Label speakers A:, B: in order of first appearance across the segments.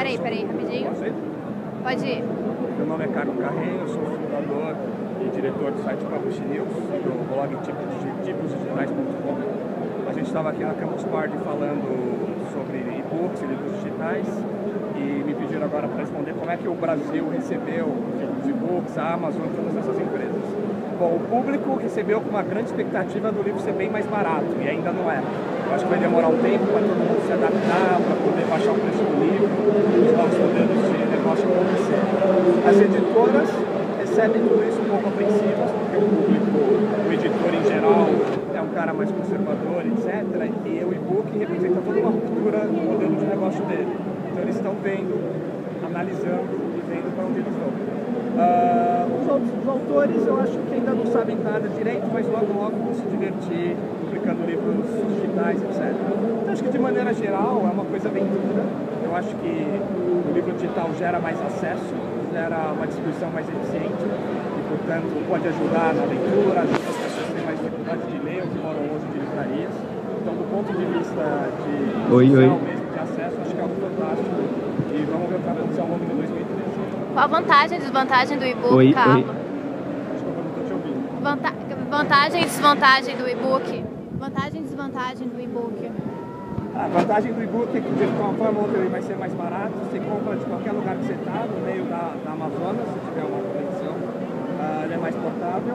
A: Peraí, rapidinho. Pode ir.
B: Meu nome é Carlos Carreiro, eu sou fundador e diretor do site Publish News, do blog tiposdigitais.com. A gente estava aqui na Campus Party falando sobre e-books e livros digitais e me pediram agora para responder como é que o Brasil recebeu os e-books, a Amazon, todas essas empresas. Bom, o público recebeu com uma grande expectativa do livro ser bem mais barato, e ainda não é. Eu acho que vai demorar um tempo para todo mundo se adaptar, para poder baixar o preço do livro, os novos modelos de negócio acontecer. As editoras recebem tudo isso um pouco apreensivas, porque o público, o editor em geral, é um cara mais conservador, etc. E o e-book representa toda uma ruptura no modelo de negócio dele. Então eles estão vendo, analisando e vendo para onde eles vão. Os autores eu acho que ainda não sabem nada direito, mas logo vão se divertir publicando livros digitais, etc. Então acho que de maneira geral é uma coisa bem dura. Eu acho que o livro digital gera mais acesso, gera uma distribuição mais eficiente e, portanto, pode ajudar na leitura, ajuda as pessoas que têm mais dificuldade de ler ou que moram longe de livrarias. Então, do ponto de vista de mesmo de acesso, acho que é algo fantástico e vamos ver o que vai acontecer ao longo de 2013.
A: Qual a vantagem e desvantagem do e-book, Carlos?
B: Acho que eu não estou te ouvindo.
A: Vantagem e desvantagem do e-book? Vantagem e desvantagem do e-book?
B: A vantagem do e-book é que de uma forma ou outra ele vai ser mais barato, você compra de qualquer lugar que você está, no meio da Amazonas, se tiver uma conexão, ele é mais portável.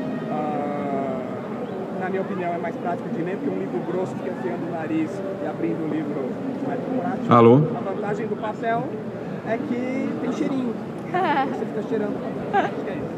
B: Na minha opinião é mais prático de ler, porque um livro grosso fica enfiando o nariz e abrindo o livro mais prático.
C: Alô?
B: A vantagem do papel é que tem cheirinho, você fica cheirando o papel. Acho que é isso.